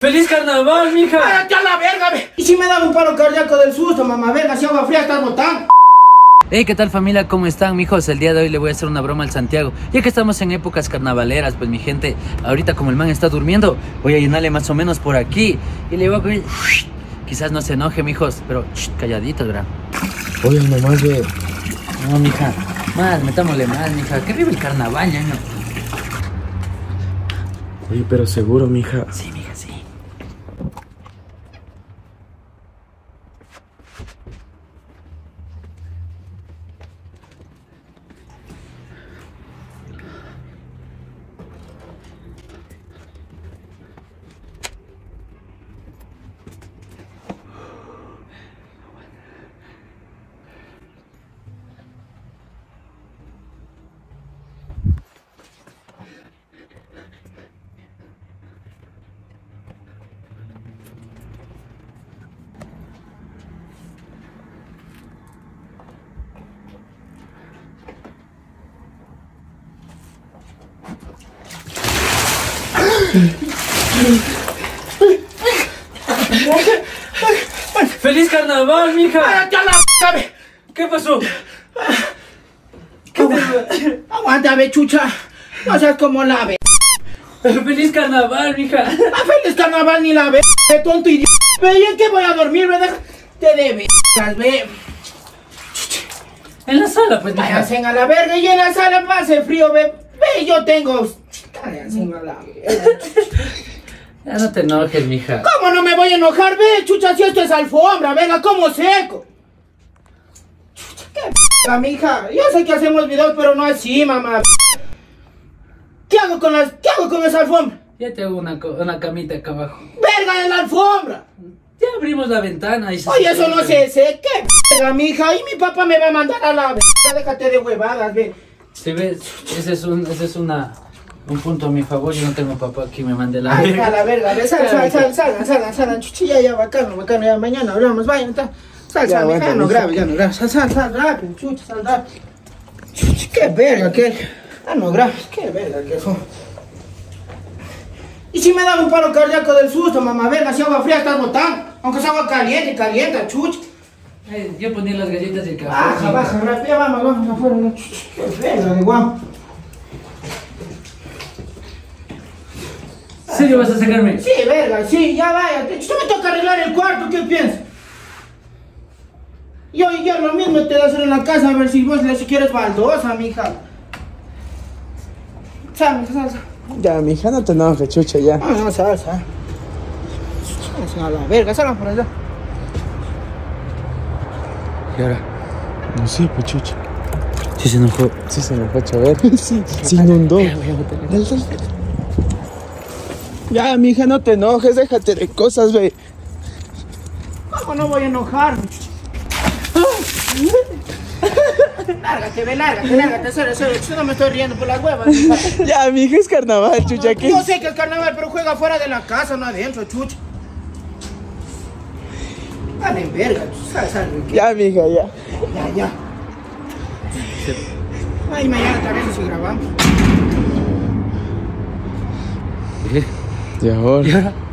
¡Feliz carnaval, mija! ¡Cállate a la verga, ve! Y si me da un paro cardíaco del susto, mamá verga, si agua fría estás botando. Hey, ¿qué tal familia? ¿Cómo están, mijos? El día de hoy le voy a hacer una broma al Santiago. Ya que estamos en épocas carnavaleras, pues mi gente, ahorita como el man está durmiendo, voy a llenarle más o menos por aquí. Y le voy a comer... Quizás no se enoje, mijos, pero calladitos, ¿verdad? Oye, nomás de... No, mija, más, metámosle más, mija. Que vive el carnaval, ya, ¿no? Oye, pero seguro, mija. Sí, mija, sí. ¡Feliz carnaval, mija! ¡Cállate a la verga, ve! ¿Qué pasó? Aguanta, ve, chucha. No seas como la ve. ¡Feliz carnaval, mija! ¡Feliz carnaval ni la ve, tonto idiota! Ve, ¿y en qué voy a dormir, ve? Déjate de vergas, ve. En la sala, pues, mija. Váyanse a la verga y en la sala pase frío, ve. Ve, yo tengo... Váyanse a la verga. Ya no te enojes, mija. ¿Cómo no me voy a enojar, ve? Chucha, si esto es alfombra, venga, como seco. Chucha, qué verga, mija. Yo sé que hacemos videos, pero no así, mamá. ¿Qué hago con esa alfombra? Ya te hago una camita acá abajo. ¡Verga de la alfombra! Ya abrimos la ventana y se... Oye, eso no se sé. ¿Qué verga, mija? Y mi papá me va a mandar a la verga. Déjate de huevadas, ve. Si ves, ese es un punto a mi favor. Yo no tengo papá aquí, me mande la Ay, verga. a la verga, ve. Salgan. Chuchilla, ya, bacano, ya. Mañana hablamos, vayan, está. Sal, Ya, mija, aguanta, no mija. grabes. Sal, rápido, chucha, sal rápido. Chucha, qué verga, qué. No grabes, qué verga, qué fue. Y si me da un paro cardíaco del susto, mamá verga, si agua fría estás botando. Aunque sea agua caliente, chucha. Yo ponía las galletas y el café. Baja, rápido, vamos afuera, no, chucha, qué verga, de guapo. ¿En serio vas a sacarme? Sí, verga, sí, ya vaya. Tú me toca arreglar el cuarto, ¿qué piensas? Yo lo mismo te voy a hacer en la casa, a ver si vos si quieres baldosa, mija. Sal. Ya, mija, no te enojes, chucha, ya. No, sal. A la verga, salgan por allá. ¿Y ahora? No sé, pues, chucha. Sí se enojó. Sí se me fue a chover. Sí, se inundó. Voy a botar. Dale. Ya, mija, no te enojes, déjate de cosas, ve. ¿Cómo no voy a enojar? Lárgate, serio. Yo no me estoy riendo por las huevas, mija. Ya, mija, es carnaval, chucha, ¿qué? Yo sé que es carnaval, pero juega fuera de la casa, no adentro, chucha. Dale, verga, sal. Ya, mija, ya. Ya. Ay, mañana tal vez si grabamos. Y ahora.